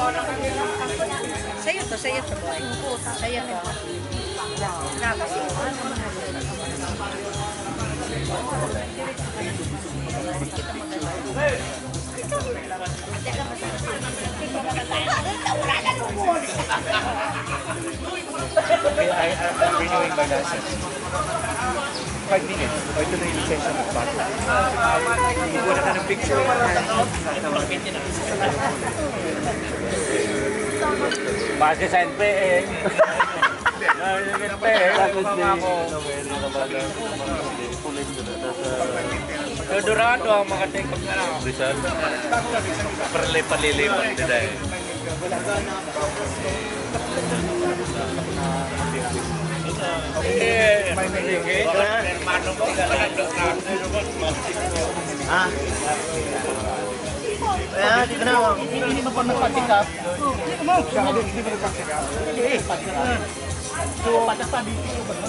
Sa'yo to, boy. Sa'yo to. I'm renewing my license. 5 minutes. O ito na yung lisensya mo. Wala ka ng picture. Base sa NP eh. Dorado ang mga tingkap na lang. Rizal. Palilipat nila eh. Hermano ko di ba na? Hindi mo pa nagpatikap. Hindi mo nagpatikap. So, patasabi ko ba?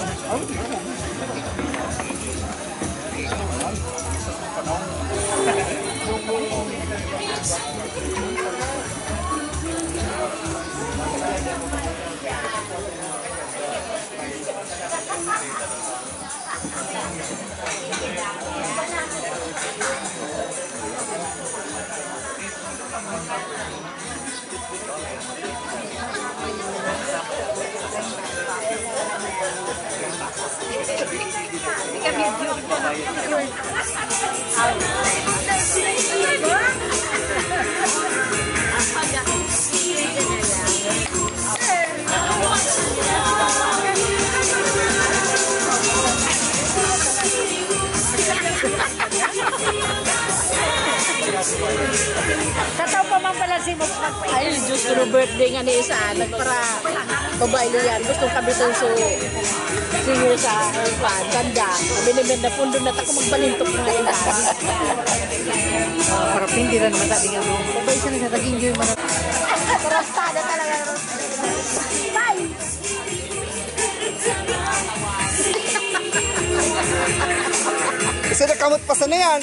Tataw pa man pala si Mugpag. Ay, Diyos ko, birthday nga ni isa. Nagpara babailo yan. Gusto kami so singer sa fan. Ganda. Binibend na pundo na ako magbalintok na ngayon. Para hindi rin naman sabi nga. Babay siya na sa tag-enjoy mo na. Rastada talaga. Bye! Kasi nakamot pa sana yan.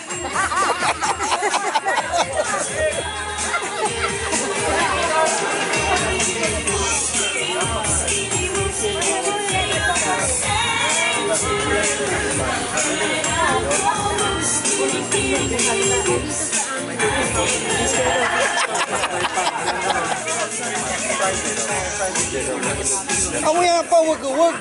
Amo yan pa, wag-wag.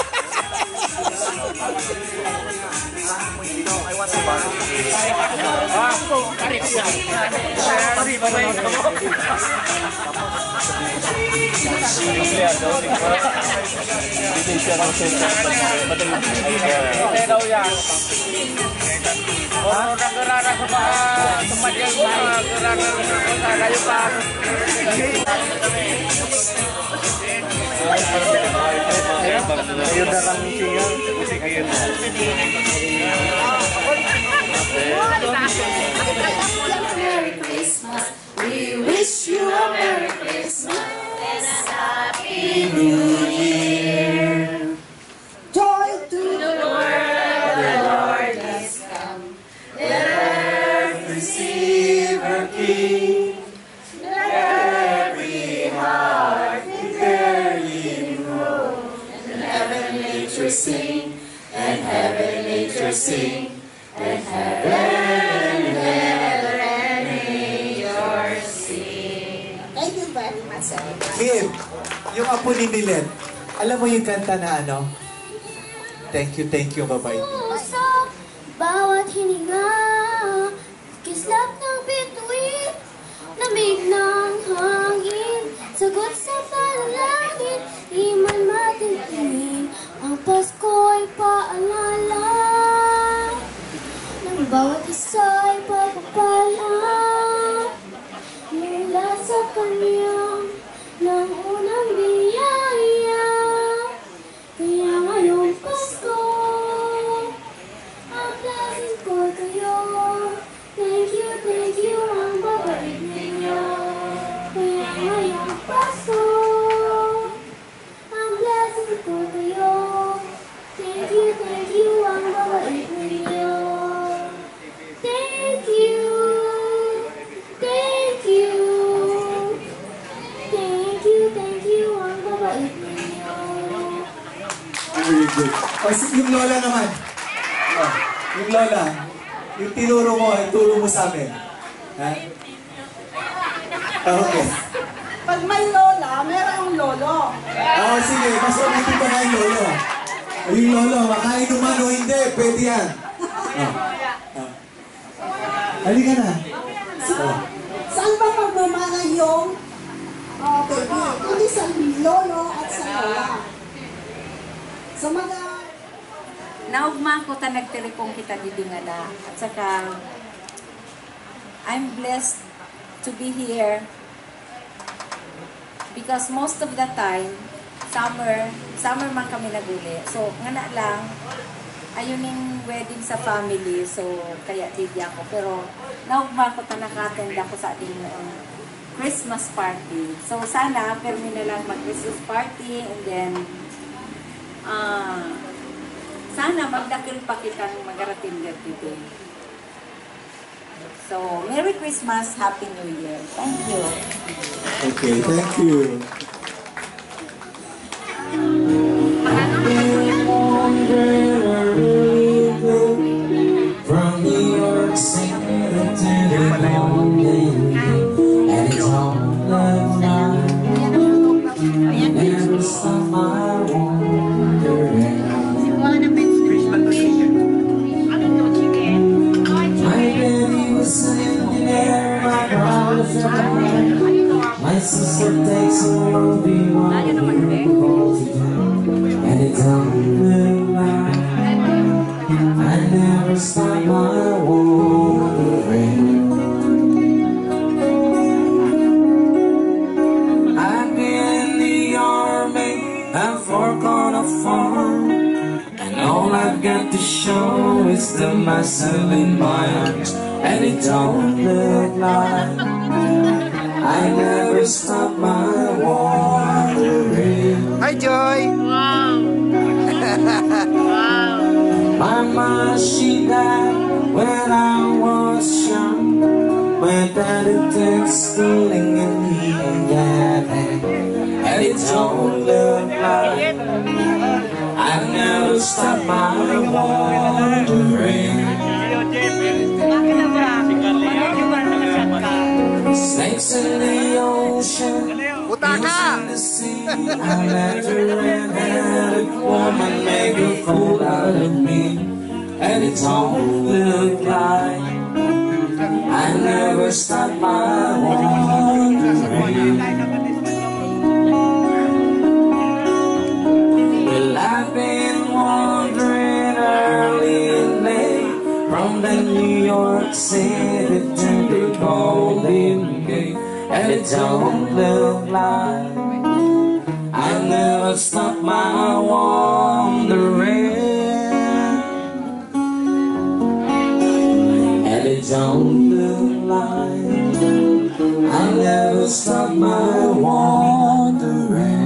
Merry Christmas. We wish you a Merry Christmas and a Happy New Year. Joy to the world, the Lord has come. Let earth receive her King. Let every heart prepare ye grow. And heaven nature sing, and heaven nature sing, and heaven and nature sing. Thank you very much, everyone. Kim, yung apo ni Nilet, alam mo yung kanta na ano? Thank you, bye-bye. Sa bawat hininga, kislap ng bituin, lamig ng hangin, sagot sa panalangin, di man matitingin, ang Pasko'y paalala, ng bawat isa'y pagpapala, mula sa kanyang ng unang biyaya. Kaya ngayong Pasko, ang blessing ko kayo. Thank you, ang babalik ninyo. Kaya ngayong Pasko, ang blessing ko kayo. Thank you, ang babalik ninyo. Thank you, Good. O, yung lola naman. Oh, yung lola. Yung tinuro mo, yung turo mo sa amin. Ha? Okay. Pag may lola, merong lolo. Oo, sige. Mas mabuti pa nga yung lolo. Yung lolo, makain naman o hindi. Pwede yan. Halika na. Saan ba magmamana yung baby? Kundi sa lolo at sa lola. Sa mga... Naugma ko ta nagtelepon kita didingala. At saka, I'm blessed to be here because most of the time, summer man kami naguli. So, ngana lang, ayun yung wedding sa family, so kaya didi ako. Pero, naugma ko ta nakatend ako sa ating Christmas party. So, sana, permi na lang mag-Christmas party and then, sana magdakil pa kitang magarating dito. So, Merry Christmas, Happy New Year. Thank you. Okay, thank you. From New York City to the Golden Gate, and it's all love now. Never stop my wandering. My baby was sitting there, my brother's right. My sister takes a movie while we're both together, and it's all love now. I never stop my wandering. I've been in the army and work on a farm, and all I've got to show is the muscle in my arms, and it don't look like I never stop my wandering. Hi, Joy! Mama, she died when I was young. My daddy took schooling and he got back, and it don't look like I never stop my wandering. Snakes in the ocean, in the sea. I let a red-headed woman make a fool out of me, and it don't look like I never stop my wandering. Well, I've been wandering early and late, from the New York City to the Golden Gate, and it don't look like I never stop my wandering. And it don't look like I never stop my wandering.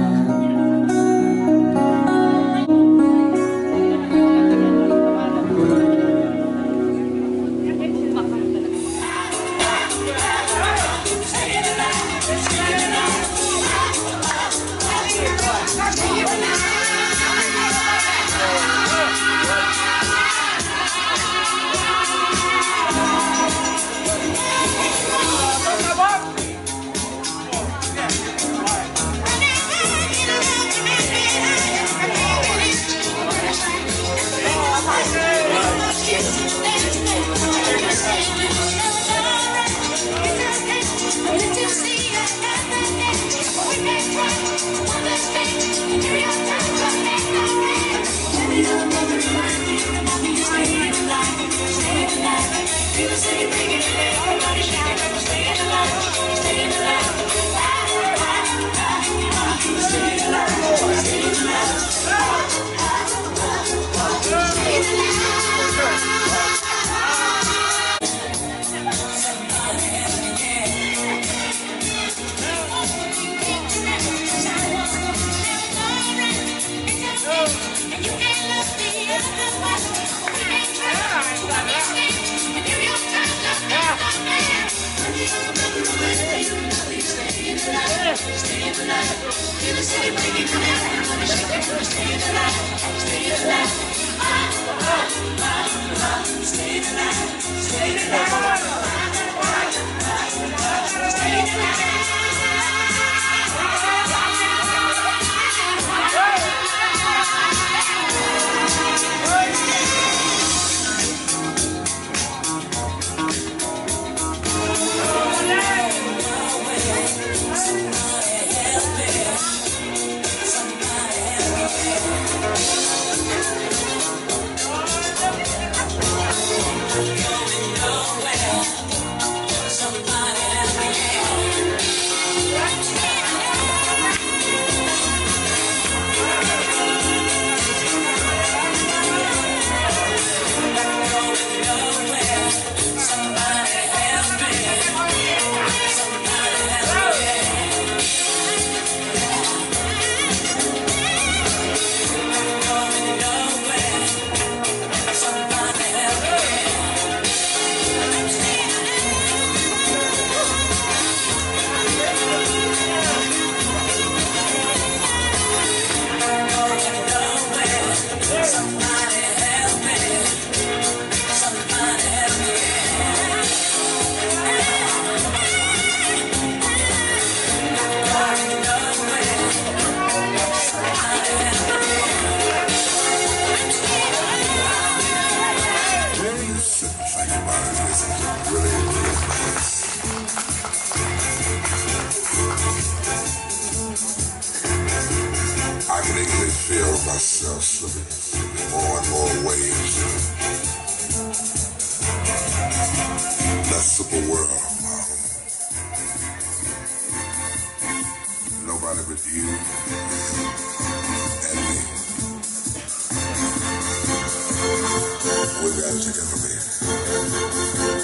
I can easily feel myself slipping more and more ways. That super world, nobody but you and me. We got it together, baby.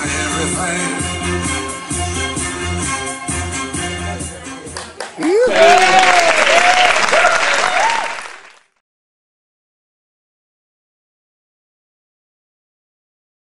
Yeah.